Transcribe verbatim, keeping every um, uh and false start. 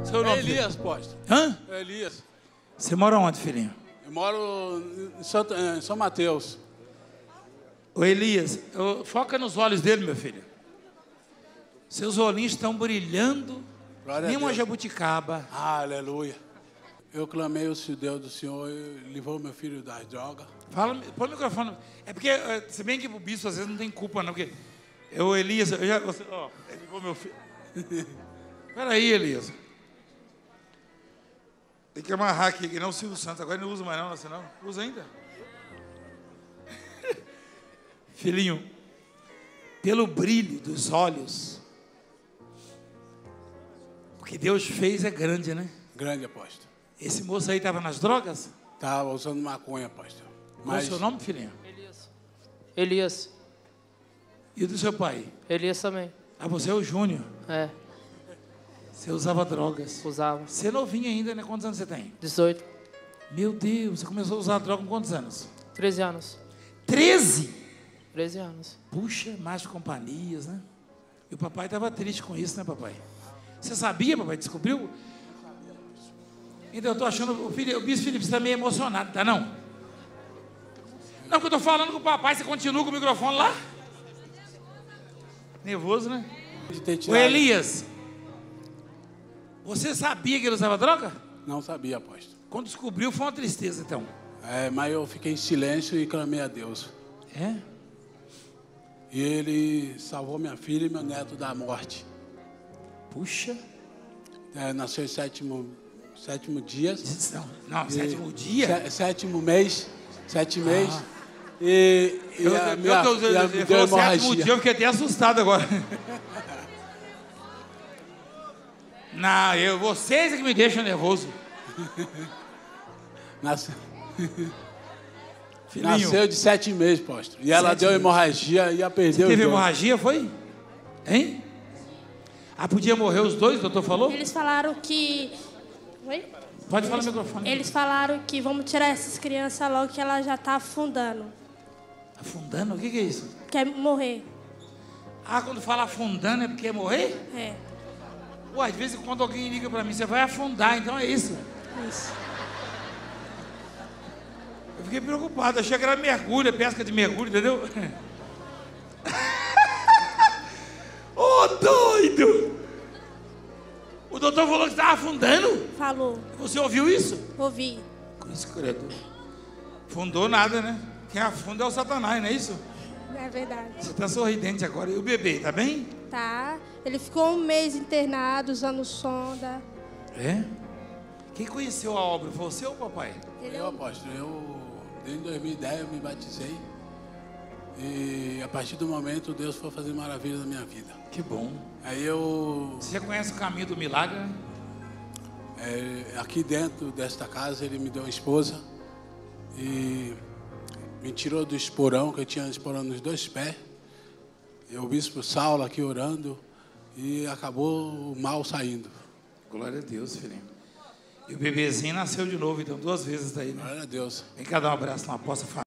Seu nome? É Elias, pastor. Hã? É Elias. Você mora onde, filhinho? Eu moro em, Santo, em São Mateus. Ô Elias, eu- foca nos olhos dele, meu filho. Seus olhinhos estão brilhando. Glória Nem a uma Deus. jabuticaba. Aleluia. Eu clamei ao Deus do Senhor e livrou meu filho das drogas. Fala, põe o microfone. É porque, é, se bem que o bispo às vezes não tem culpa, não. Porque eu, Elias, eu já. Você, ó, ele ligou meu filho. Peraí, Elias. Tem que amarrar aqui, que não o Silvio Santos. Agora ele não usa mais, não, senão. Usa ainda? Filhinho, pelo brilho dos olhos, o que Deus fez é grande, né? Grande, apóstolo. Esse moço aí estava nas drogas? Estava usando maconha, apóstolo. Qual é o seu nome, filhinho? Elias. Elias. E o do seu pai? Elias também. Ah, você é o Júnior. É, Você usava drogas. usava. Você é novinho ainda, né? Quantos anos você tem? dezoito. Meu Deus, você começou a usar droga com quantos anos? treze anos. treze? treze anos. Puxa, mais de companhias, né? E o papai estava triste com isso, né, papai? Você sabia, papai? Descobriu? Então, eu estou achando... O, filho, o bispo Felipe está meio emocionado, tá não? Não, que eu estou falando com o papai, você continua com o microfone lá? Nervoso, né? De ter Ô, tirado. Elias, você sabia que ele usava droga? Não sabia, apóstolo. Quando descobriu, foi uma tristeza, então. É, mas eu fiquei em silêncio e clamei a Deus. É? E ele salvou minha filha e meu neto da morte. Puxa. É, nasceu em sétimo, sétimo dia. Não, não E- sétimo dia? sé- sétimo mês. Sete meses. E, e Eu, a eu, minha, eu, eu, e a- eu, me ele deu falou sétimo hemorragia. dia, eu fiquei até assustado agora. Não, eu, vocês é que me deixam nervoso. Nasceu, Filhinho, nasceu de sete meses, pastor. E ela Sete deu meses. hemorragia e ia perder os teve dois. hemorragia, foi? Hein? Ah, podia morrer os dois, o doutor falou? Eles falaram que. Oi? Pode falar no microfone. Eles falaram que vamos tirar essas crianças logo que ela já está afundando. Afundando? O que, que é isso? Quer morrer. Ah, quando fala afundando é porque é morrer? É. Ué, de vez em quando alguém liga pra mim, você vai afundar, então é isso. Isso. Eu fiquei preocupado, achei que era mergulho, pesca de mergulho, entendeu? Ô, doido! O doutor falou que estava afundando? Falou. Você ouviu isso? Ouvi. Cruz credo. Fundou nada, né? Quem afunda é o Satanás, não é isso? É verdade. Você tá sorridente agora. E o bebê, tá bem? Tá. Ele ficou um mês internado usando sonda. É? Quem conheceu a obra? Foi você ou o papai? Ele é Eu, um... apóstolo, eu, desde dois mil e dez eu me batizei. E a partir do momento Deus foi fazer maravilha na minha vida. Que bom. Aí eu, Você já conhece o caminho do milagre, né? é, aqui dentro desta casa, ele me deu uma esposa. E me tirou do esporão, que eu tinha esporão nos dois pés. E o bispo Saulo aqui orando. E acabou o mal saindo. Glória a Deus, filhinho. E o bebezinho nasceu de novo, então, duas vezes daí, né? Glória a Deus. Vem cá dar um abraço na poça família.